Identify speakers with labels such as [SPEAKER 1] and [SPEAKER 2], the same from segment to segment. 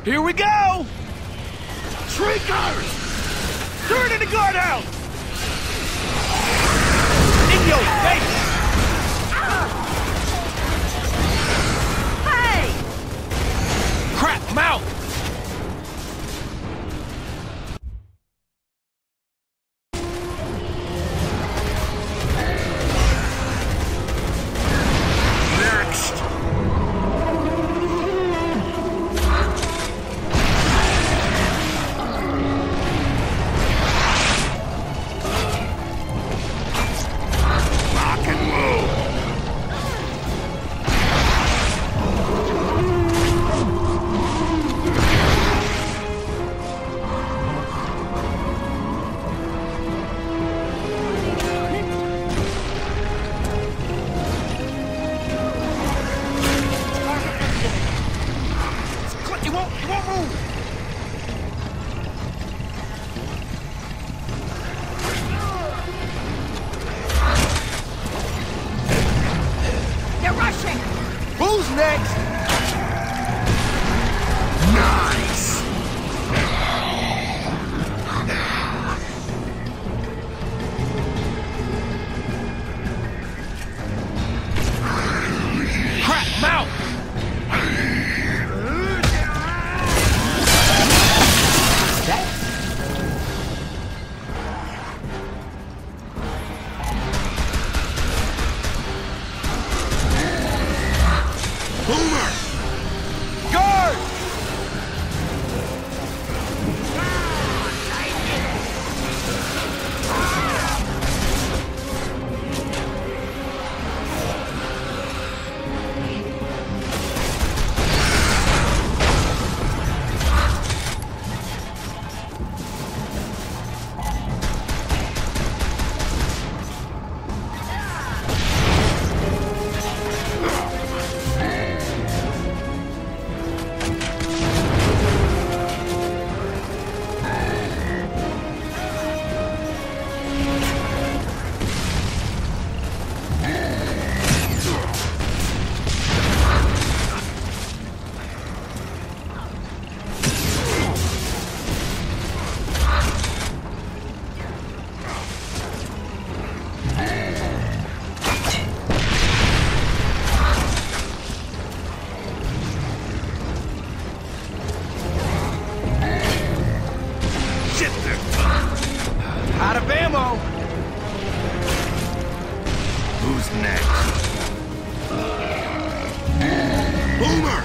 [SPEAKER 1] Here we go!
[SPEAKER 2] Shriekers!
[SPEAKER 1] Turn in the guardhouse! In your face!
[SPEAKER 3] Hey!
[SPEAKER 1] Crap, mouth! Who's next?
[SPEAKER 2] Nice!
[SPEAKER 1] Crap, mouth! Guard! Out of ammo!
[SPEAKER 2] Who's next? Boomer!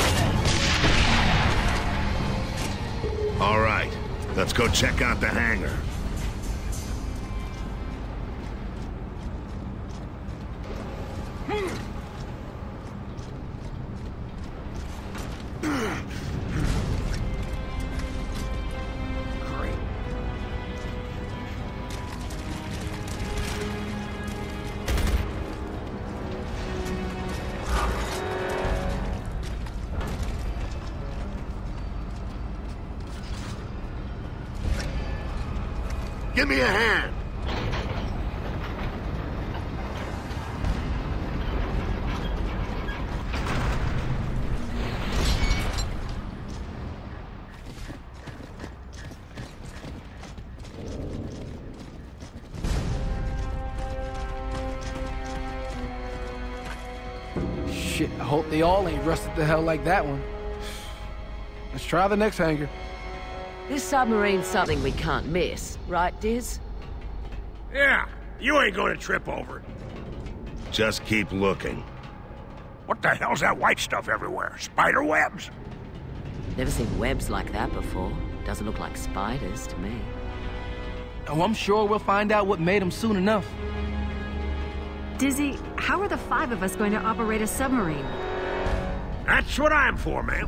[SPEAKER 2] All right, let's go check out the hangar. Give me a hand.
[SPEAKER 1] Shit, I hope they all ain't rusted to hell like that one. Let's try the next hangar.
[SPEAKER 3] This submarine's something we can't miss, right, Diz?
[SPEAKER 4] Yeah, you ain't gonna trip over it.
[SPEAKER 2] Just keep looking.
[SPEAKER 4] What the hell's that white stuff everywhere? Spider webs?
[SPEAKER 3] Never seen webs like that before. Doesn't look like spiders to me.
[SPEAKER 1] Oh, I'm sure we'll find out what made them soon enough.
[SPEAKER 5] Dizzy, how are the 5 of us going to operate a submarine?
[SPEAKER 4] That's what I'm for, ma'am.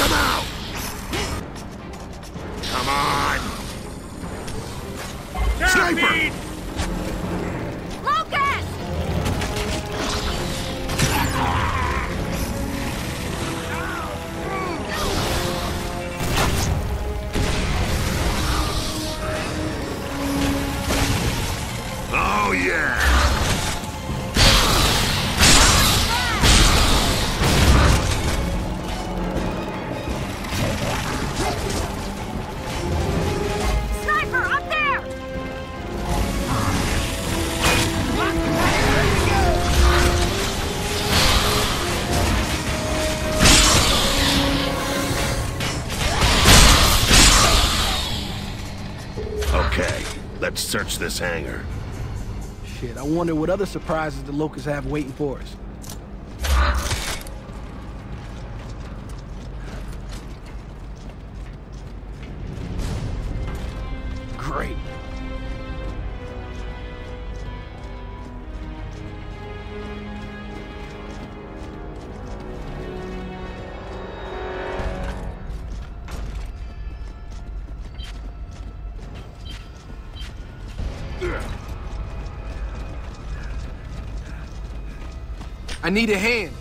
[SPEAKER 2] him out! Come on! Sniper!
[SPEAKER 5] Locust!
[SPEAKER 2] Oh, yeah!
[SPEAKER 5] Sniper, up there!
[SPEAKER 2] Okay, let's search this hangar.
[SPEAKER 1] Shit, I wonder what other surprises the Locusts have waiting for us. Great. I need a hand.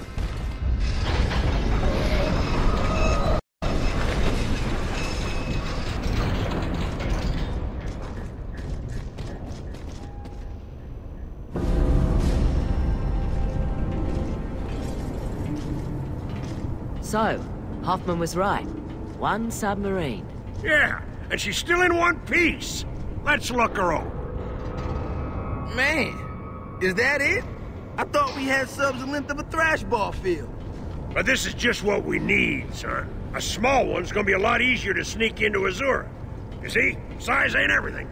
[SPEAKER 3] So, Hoffman was right. One submarine.
[SPEAKER 4] Yeah, and she's still in one piece. Let's look her over.
[SPEAKER 1] Man, is that it? I thought we had subs the length of a thrash ball field.
[SPEAKER 4] But this is just what we need, son. A small one's gonna be a lot easier to sneak into Azura. You see? Size ain't everything.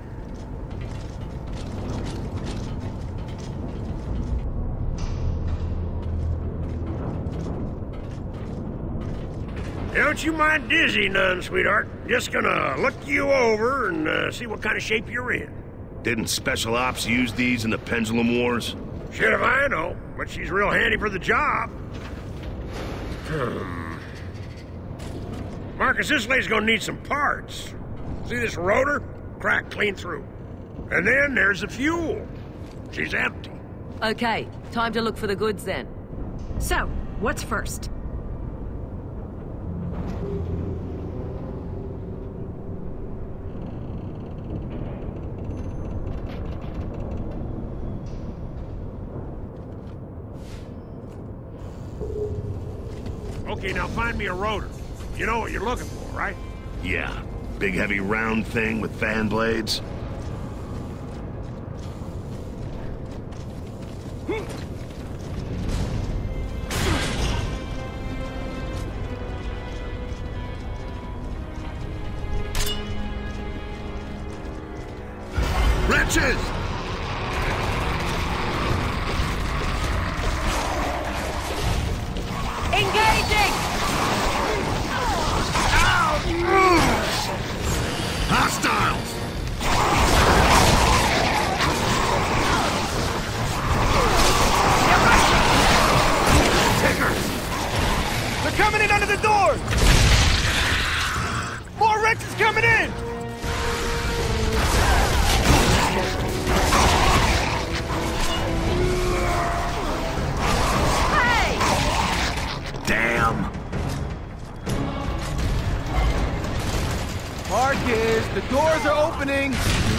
[SPEAKER 4] Don't you mind dizzy none, sweetheart. Just gonna look you over and see what kind of shape you're in.
[SPEAKER 2] Didn't Special Ops use these in the Pendulum Wars?
[SPEAKER 4] Shit if I know, but she's real handy for the job. Marcus, this lady's gonna need some parts. See this rotor? Cracked clean through. And then there's the fuel. She's empty.
[SPEAKER 3] Okay, time to look for the goods then.
[SPEAKER 5] So, what's first?
[SPEAKER 4] Okay, now find me a rotor. You know what you're looking for, right?
[SPEAKER 2] Yeah. Big heavy round thing with fan blades. Wrenches!
[SPEAKER 3] Engaging!
[SPEAKER 2] Hostiles!
[SPEAKER 1] They're coming in under the door! More wrenches coming in!
[SPEAKER 2] Damn!
[SPEAKER 1] Marcus, the doors are opening!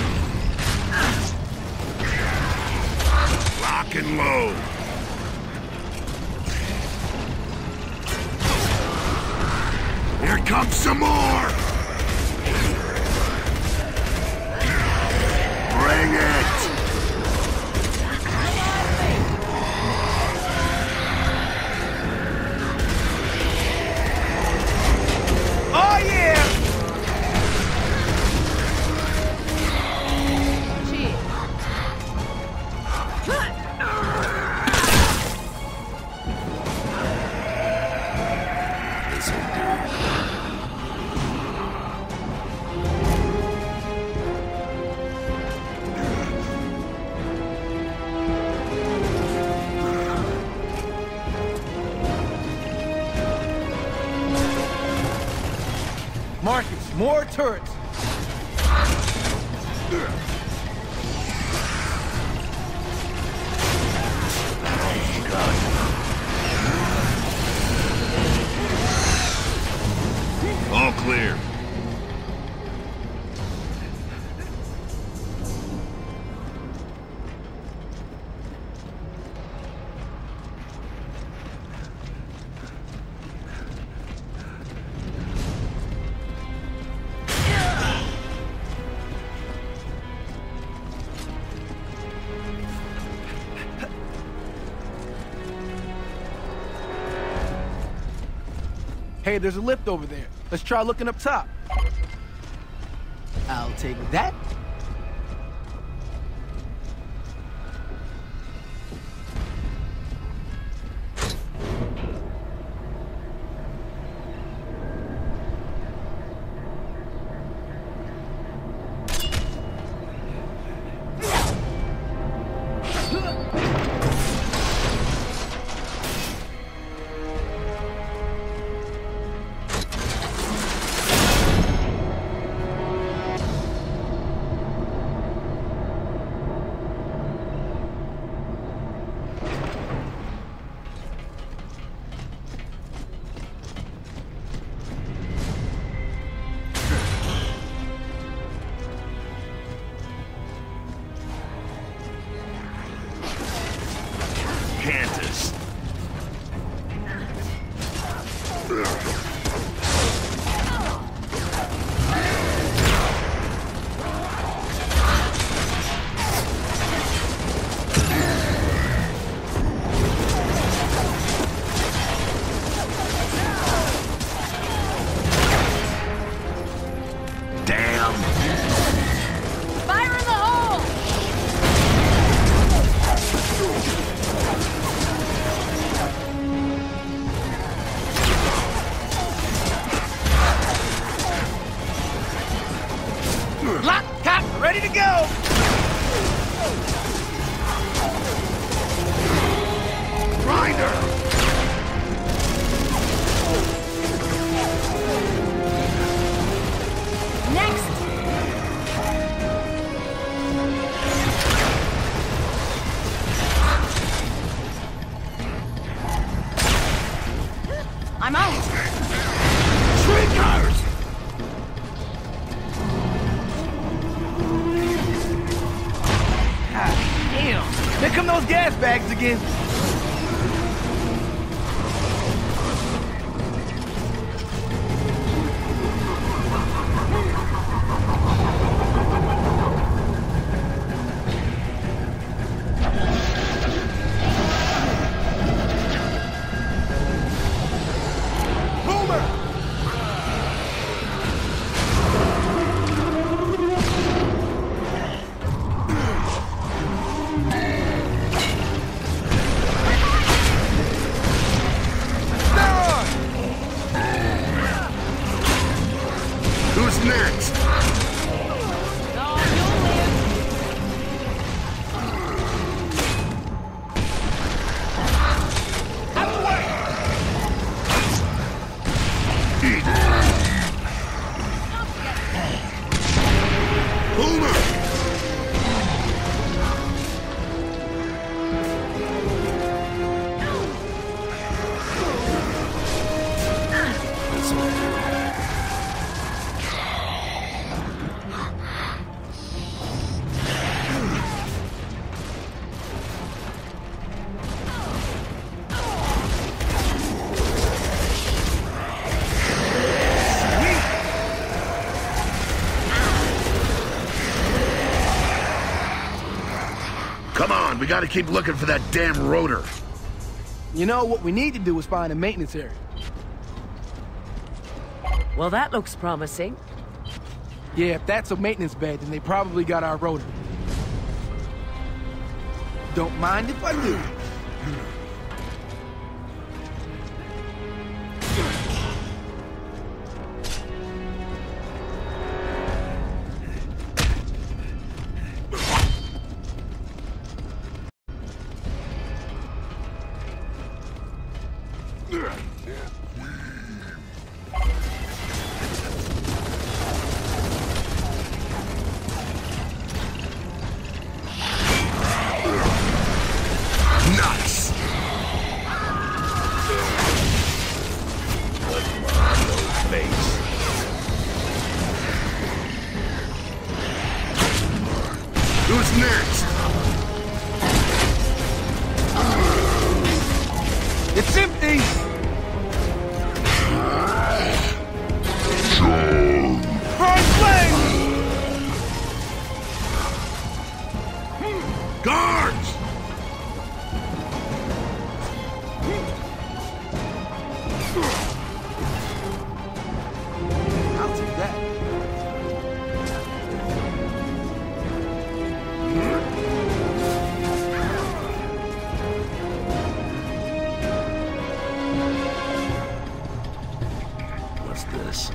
[SPEAKER 2] Lock and load. Here comes some more! Bring it!
[SPEAKER 1] Oh yeah! Marcus, more turrets.
[SPEAKER 2] All clear.
[SPEAKER 1] Hey, there's a lift over there. Let's try looking up top. I'll take that.
[SPEAKER 2] Kansas. Damn.
[SPEAKER 5] Fire in the hole!
[SPEAKER 1] Lock, cock, ready to go!
[SPEAKER 2] Grinder.
[SPEAKER 5] Next! I'm out!
[SPEAKER 2] Triggers.
[SPEAKER 1] God damn. There come those gas bags again.
[SPEAKER 2] Who's next? Boomer! Come on, we gotta keep looking for that damn rotor.
[SPEAKER 1] You know, what we need to do is find a maintenance area.
[SPEAKER 3] Well, that looks promising.
[SPEAKER 1] Yeah, if that's a maintenance bed, then they probably got our rotor. Don't mind if I do.
[SPEAKER 2] What's this?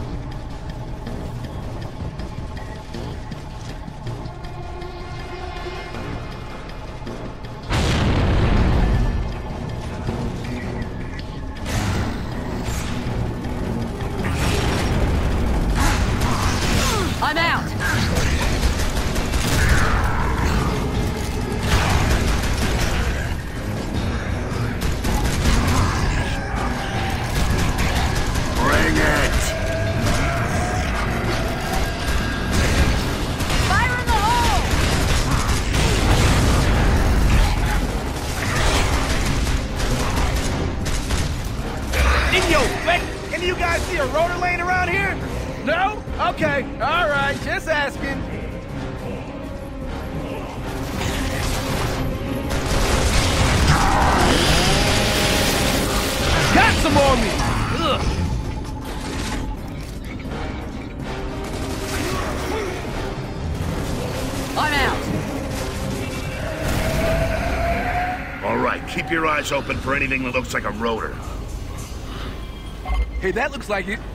[SPEAKER 3] I'm out!
[SPEAKER 2] Bring it!
[SPEAKER 5] Fire in the hole!
[SPEAKER 1] Yo, wait! Any of you guys see a rotor laying around here? No? Okay, alright, just asking. Got some on me! Ugh.
[SPEAKER 3] I'm out!
[SPEAKER 2] All right, keep your eyes open for anything that looks like a rotor.
[SPEAKER 1] Hey, that looks like it.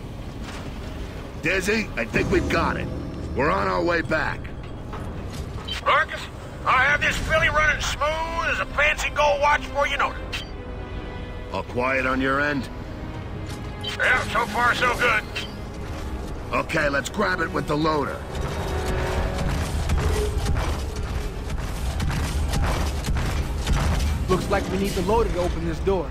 [SPEAKER 2] Dizzy, I think we've got it. We're on our way back.
[SPEAKER 4] Marcus, I'll have this filly running smooth as a fancy gold watch before you know it.
[SPEAKER 2] All quiet on your end?
[SPEAKER 4] Yeah, so far so good.
[SPEAKER 2] Okay, let's grab it with the loader.
[SPEAKER 1] Looks like we need the loader to open this door.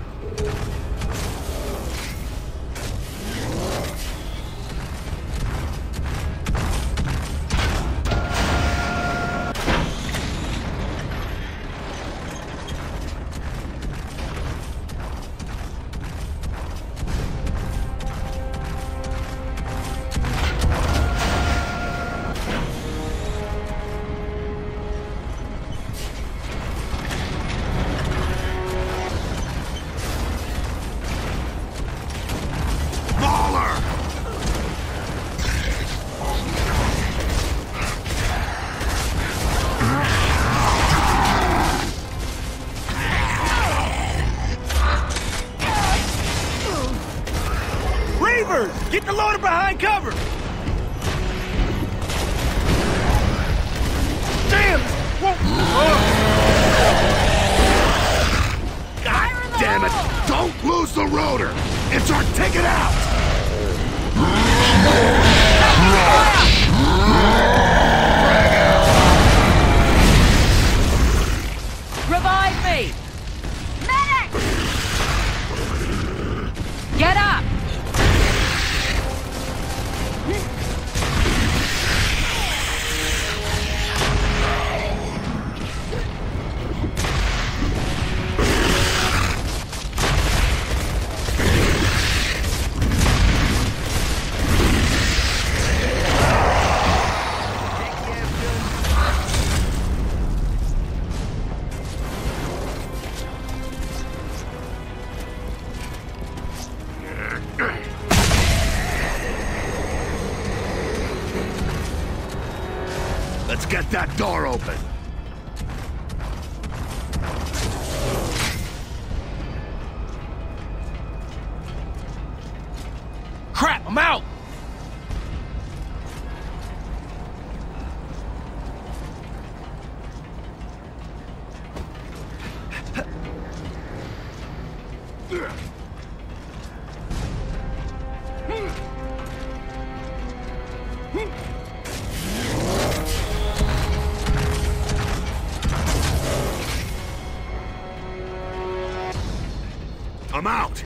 [SPEAKER 1] Get the loader behind cover! Damn! Whoa.
[SPEAKER 2] God damn it! Don't lose the rotor! It's our ticket out!
[SPEAKER 3] Revive me!
[SPEAKER 5] Medic!
[SPEAKER 3] Get up!
[SPEAKER 2] Let's get that door open.
[SPEAKER 1] Crap, I'm out!
[SPEAKER 2] I'm out!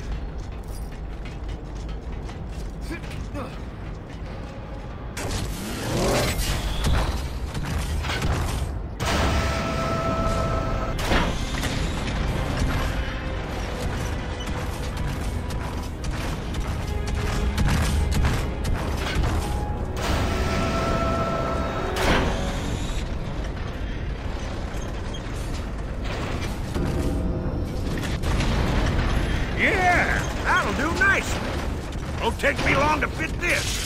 [SPEAKER 4] Yeah, that'll do nicely. Won't take me long to fit this.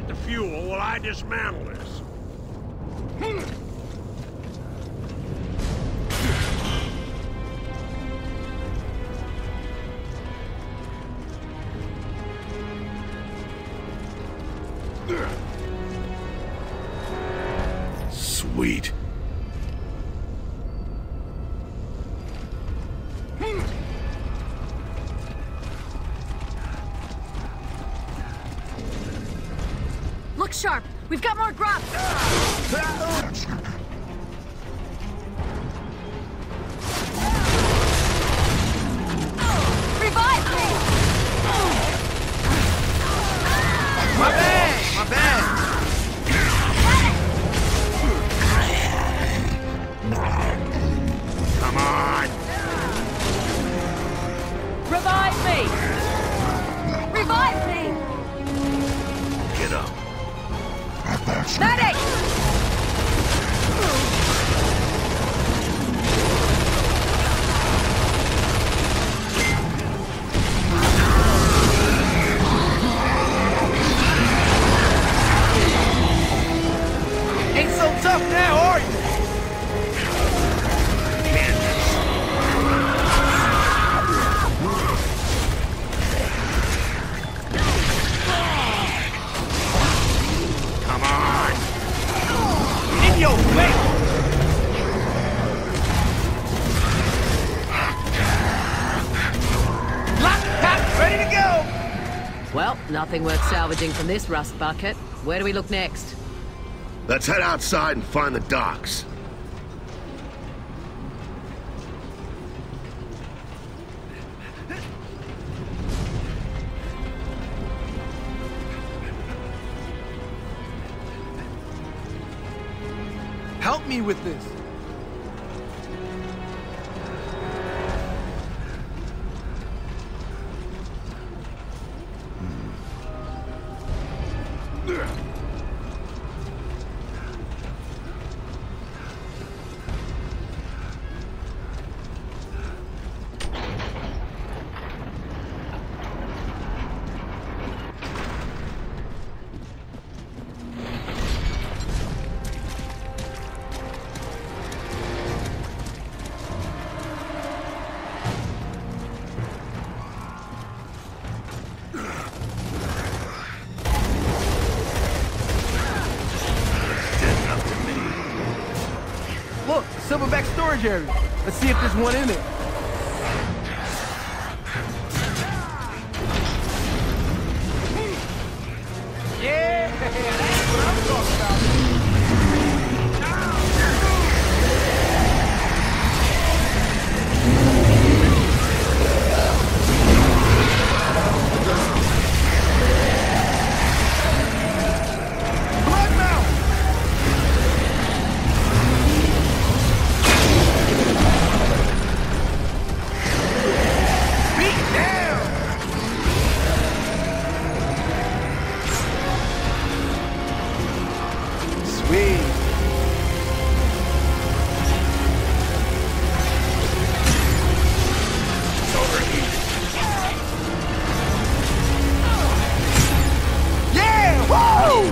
[SPEAKER 4] get the fuel while I dismantle this.
[SPEAKER 2] Sweet.
[SPEAKER 5] Look sharp. We've got more grub. Revive me!
[SPEAKER 1] My bad! My bad!
[SPEAKER 2] Come on!
[SPEAKER 3] Revive me!
[SPEAKER 5] Revive me!
[SPEAKER 2] Get up.
[SPEAKER 5] Medic!
[SPEAKER 1] Ain't so tough now, are you?
[SPEAKER 2] Come on!
[SPEAKER 1] In your face! Lock, pack, ready to go!
[SPEAKER 3] Well, nothing worth salvaging from this rust bucket. Where do we look next?
[SPEAKER 2] Let's head outside and find the docks.
[SPEAKER 1] Help me with this. Look, silverback storage area. Let's see if there's one in it. Yeah, that's what I'm talking about. Bloodmouth! Beat down! Sweet. Yeah! Woo!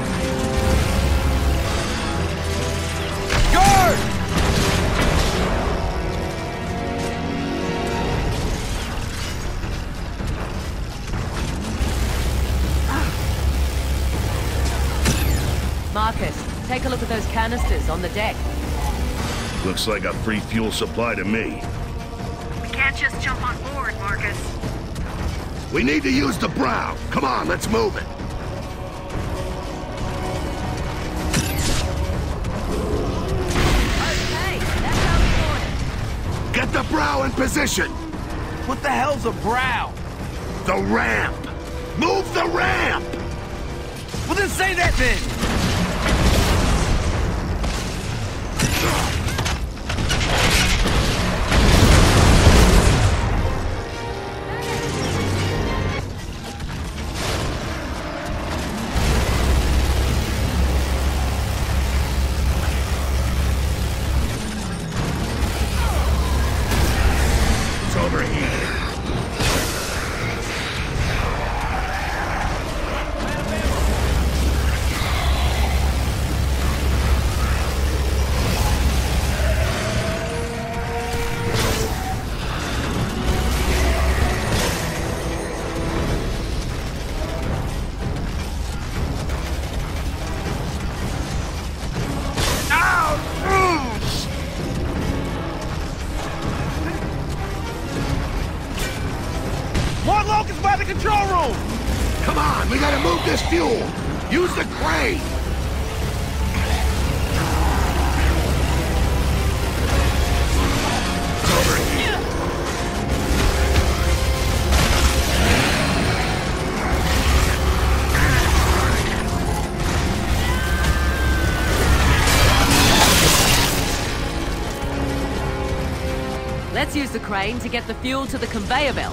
[SPEAKER 1] Guard!
[SPEAKER 3] Marcus, take a look at those canisters on the deck.
[SPEAKER 2] Looks like a free fuel supply to me.
[SPEAKER 5] We can't just jump on board, Marcus.
[SPEAKER 2] We need to use the brow. Come on, let's move it.
[SPEAKER 3] Okay, that's how we ordered.
[SPEAKER 2] Get the brow in position.
[SPEAKER 1] What the hell's a brow?
[SPEAKER 2] The ramp. Move the ramp.
[SPEAKER 1] Well, then say that then!
[SPEAKER 2] It's overheated. Unload this fuel! Use the crane! Over here!
[SPEAKER 3] Let's use the crane to get the fuel to the conveyor belt.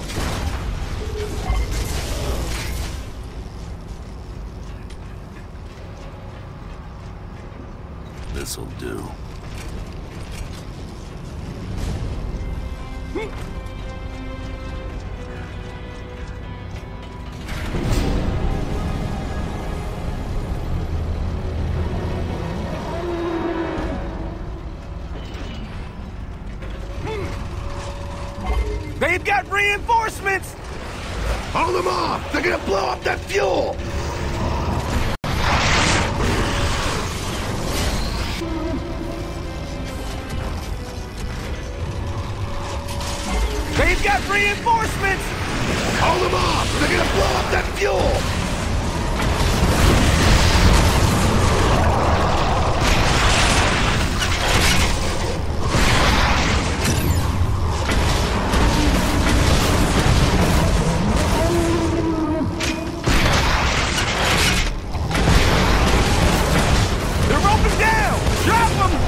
[SPEAKER 2] This'll do.
[SPEAKER 1] They've got reinforcements!
[SPEAKER 2] Hold them off! They're gonna blow up that fuel!
[SPEAKER 1] They've got reinforcements!
[SPEAKER 2] Hold them off! They're gonna blow up that fuel!
[SPEAKER 1] They're roping down! Drop them!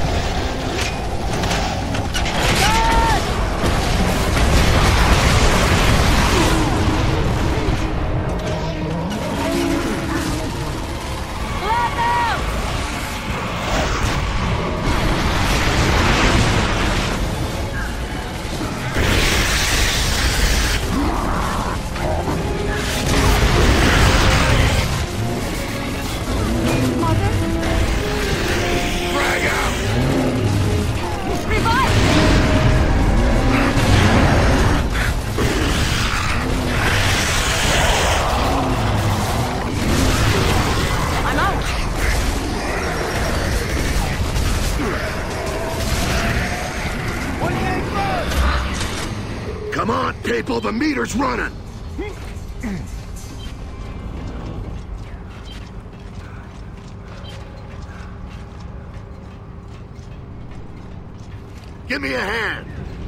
[SPEAKER 2] Come on, people, the meter's running! Give me a hand!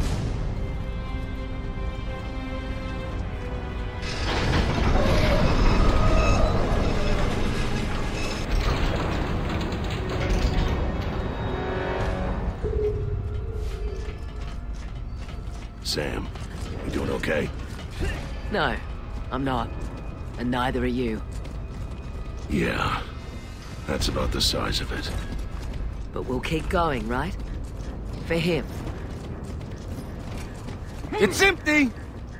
[SPEAKER 2] Sam, you doing okay?
[SPEAKER 3] No, I'm not. And neither are you.
[SPEAKER 2] Yeah, that's about the size of it.
[SPEAKER 3] But we'll keep going, right? For him.
[SPEAKER 1] It's empty!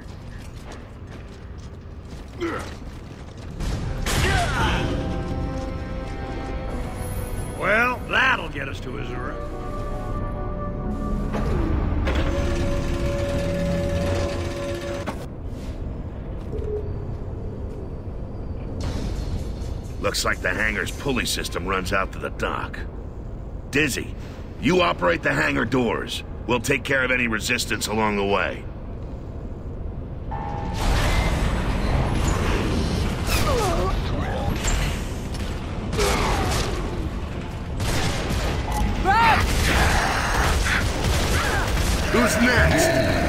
[SPEAKER 4] Well, that'll get us to Azura.
[SPEAKER 2] Looks like the hangar's pulley system runs out to the dock. Dizzy, you operate the hangar doors. We'll take care of any resistance along the way. Who's next?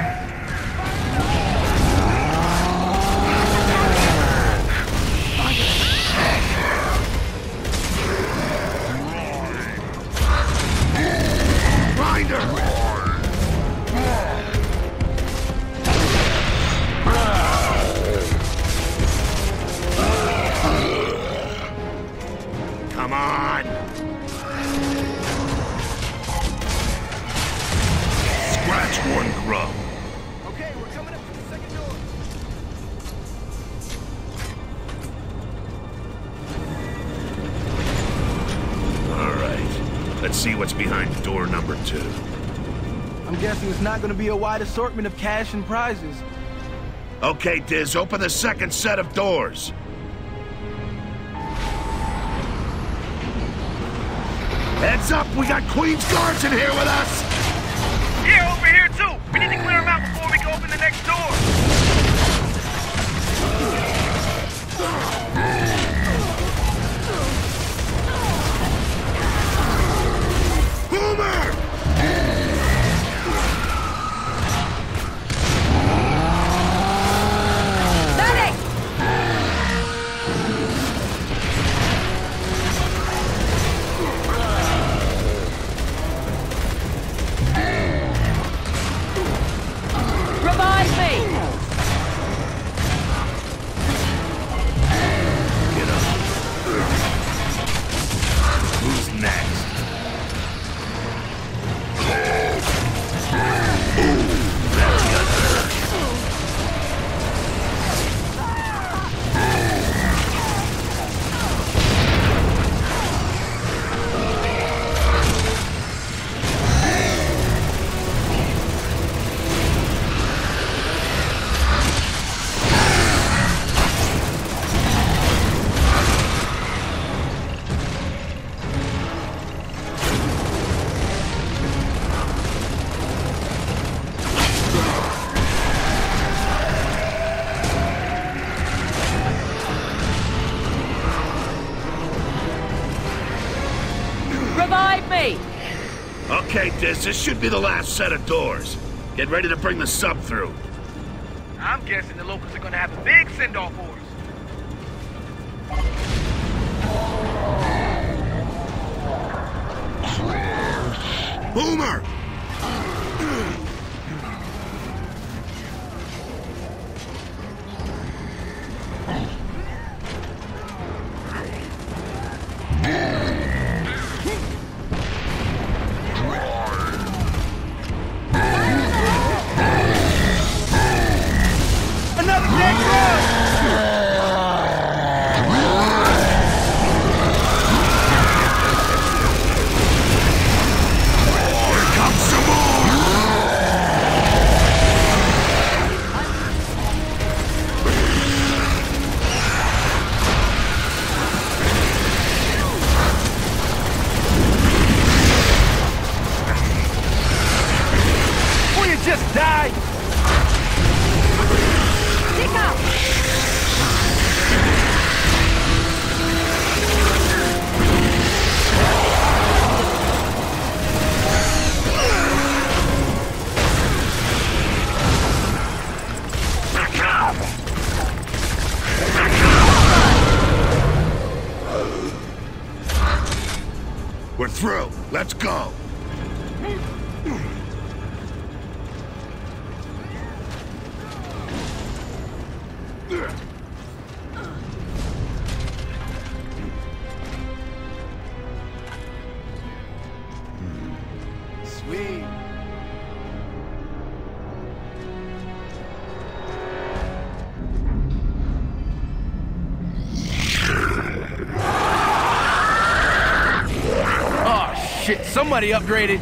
[SPEAKER 2] Come on! Scratch one grub.
[SPEAKER 1] Okay, we're coming up to the second door.
[SPEAKER 2] All right. Let's see what's behind door number 2.
[SPEAKER 1] I'm guessing it's not gonna be a wide assortment of cash and prizes.
[SPEAKER 2] Okay, Diz, open the second set of doors. Heads up, we got Queen's Guards in here with us!
[SPEAKER 1] Yeah, over here too! We need to clear them out before we can open the next door!
[SPEAKER 3] Revive me!
[SPEAKER 2] Okay, Diz, this should be the last set of doors. Get ready to bring the sub through.
[SPEAKER 1] I'm guessing the locals are gonna have a big send-off for us.
[SPEAKER 2] Boomer!
[SPEAKER 1] Another dead run! Will you just die?
[SPEAKER 5] Stick up!
[SPEAKER 2] We're through. Let's go.
[SPEAKER 1] Sweet. Oh shit, somebody upgraded.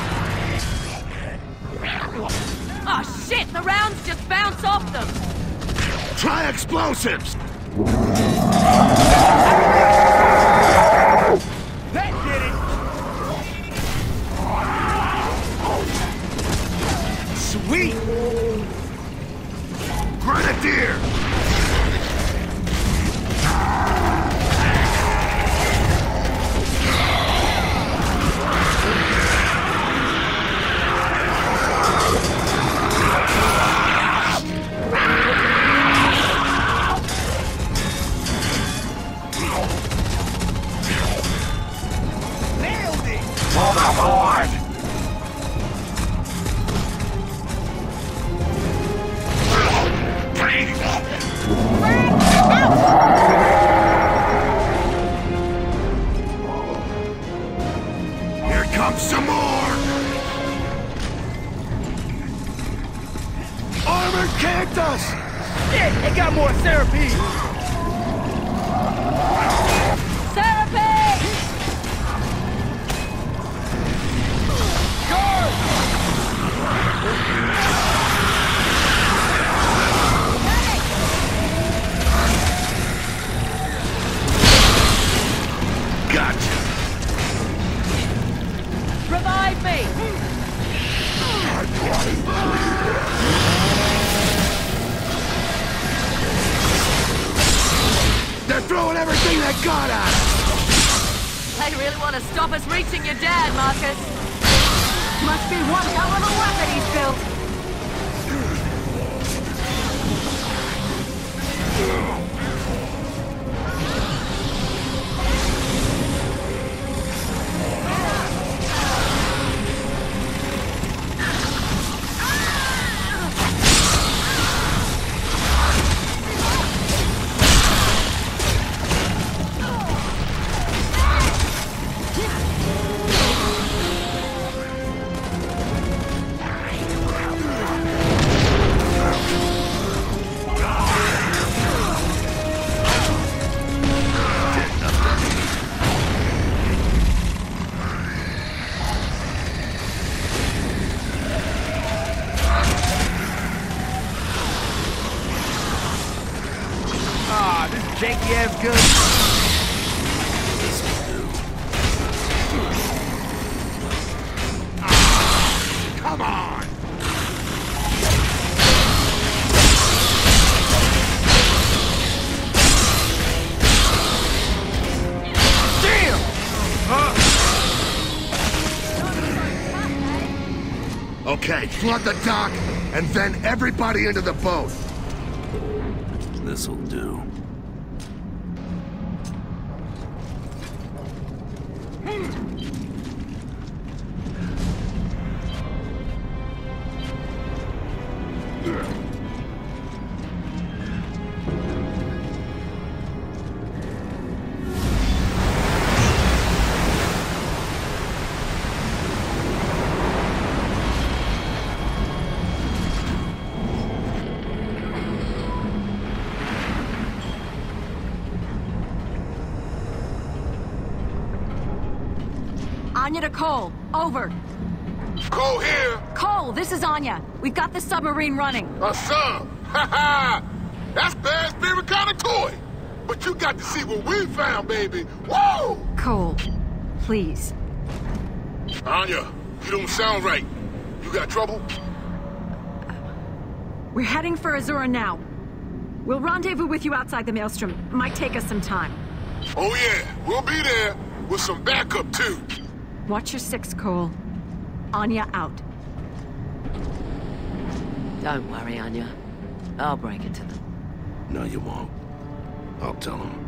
[SPEAKER 3] Oh shit, the rounds just bounce off them!
[SPEAKER 2] Try explosives!
[SPEAKER 1] That did it! Sweet!
[SPEAKER 2] Grenadier!
[SPEAKER 1] Nailed it!
[SPEAKER 2] Overboard! Here comes some more! Armored cactus!
[SPEAKER 1] Shit, they got more therapy!
[SPEAKER 3] Therapy!
[SPEAKER 2] Gotcha!
[SPEAKER 3] Revive me!
[SPEAKER 2] They're throwing everything they got at us!
[SPEAKER 3] They really want to stop us reaching your dad, Marcus.
[SPEAKER 5] Must be one hell of a weapon he's built.
[SPEAKER 2] Okay, flood the dock, and then everybody into the boat.
[SPEAKER 6] This'll do.
[SPEAKER 5] Anya to Cole. Over.
[SPEAKER 7] Cole here.
[SPEAKER 5] Cole, this is Anya. We've got the submarine running.
[SPEAKER 7] A sub. Ha ha. That's Bad Spirit kind of toy. But you got to see what we found, baby. Whoa!
[SPEAKER 5] Cole, please.
[SPEAKER 7] Anya, you don't sound right. You got trouble?
[SPEAKER 5] We're heading for Azura now. We'll rendezvous with you outside the Maelstrom. Might take us some time.
[SPEAKER 7] Oh yeah, we'll be there with some backup too.
[SPEAKER 5] Watch your six, Cole. Anya out.
[SPEAKER 3] Don't worry, Anya. I'll break it to them.
[SPEAKER 6] No, you won't. I'll tell him.